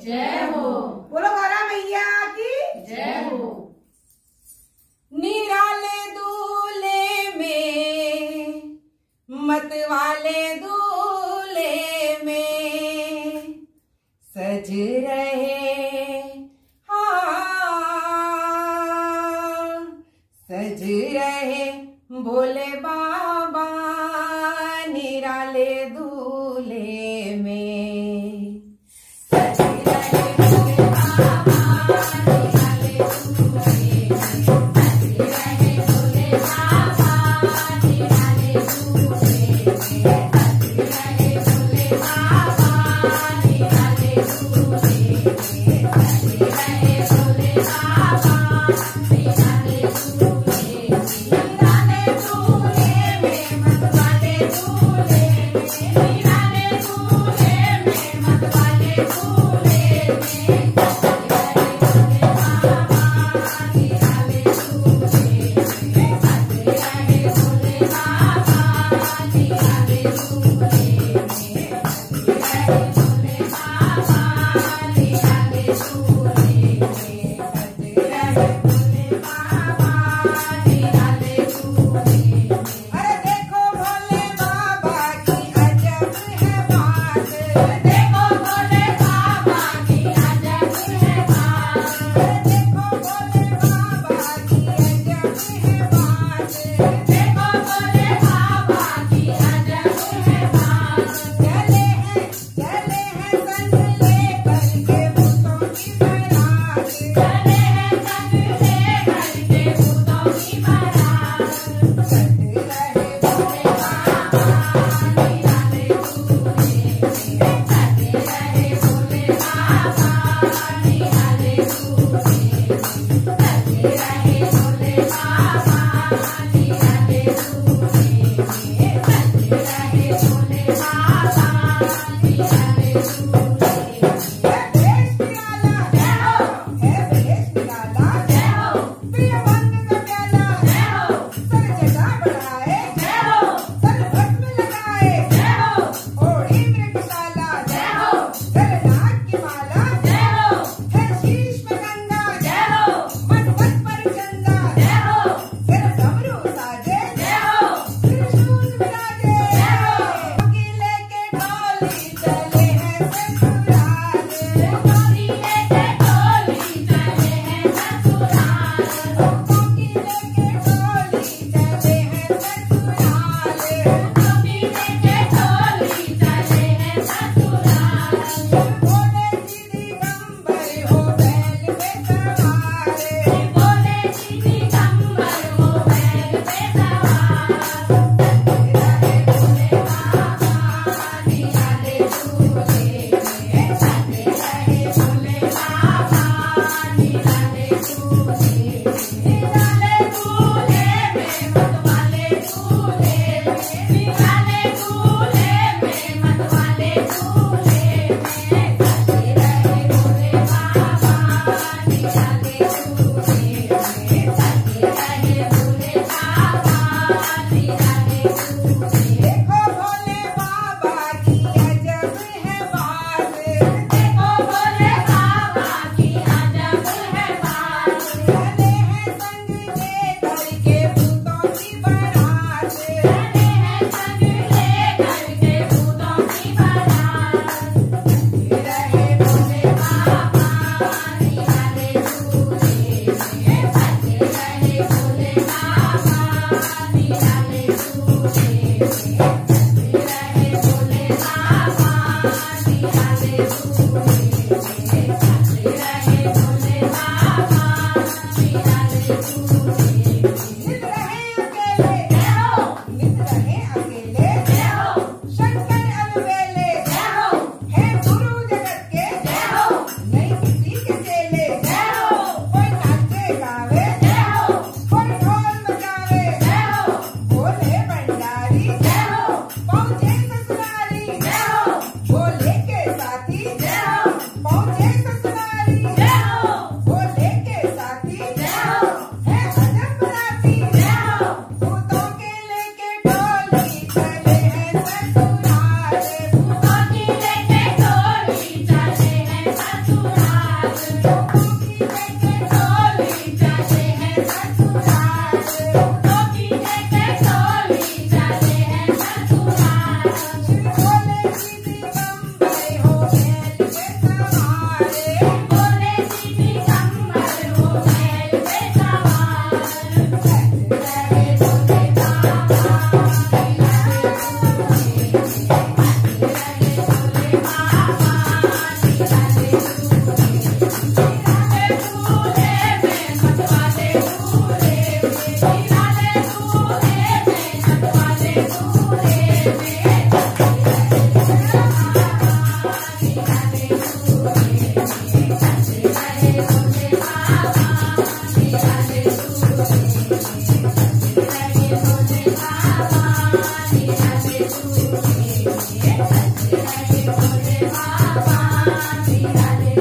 जय हो। बोलो गौरा मैया की जय हो। निराले दूल्हे में मत वाले दूल्हे में सज रहे, हाँ सज रहे भोले बाबा निराले दूल्हे में। सज रहे भोले बाबा निराले दूल्हे में, सज रहे भोले बाबा निराले दूल्हे में, सज रहे भोले बाबा निराले दूल्हे में, सज रहे भोले बाबा निराले दूल्हे में। निराले दूल्हे में मत वाले दूल्हे में, निराले दूल्हे में मत वाले दूल्हे में, सज रहे भोले बाबा निराले दूल्हे में, सज रहे भोले बाबा निराले दूल्हे में, सज रहे भोले बाबा निराले दूल्हे में, सज रहे भोले बाबा निराले दूल्हे में। अरे देखो भोले बाबा की अजब है बात, देखो भोले बाबा की अजब है बात, देखो भोले बाबा की अजब है बात, देखो भोले बाबा की अजब है बात। चले हैं संग लेकर के भूतों की बारात, चले हैं संग लेकर के भूतों की बारात। सज रहे भोले बाबा निराले दूल्हे में, सज रहे भोले बाबा निराले दूल्हे में, सज रहे भोले बाबा निराले दूल्हे में, सज रहे भोले बाबा निराले दूल्हे में।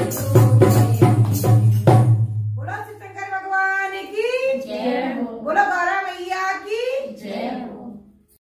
तू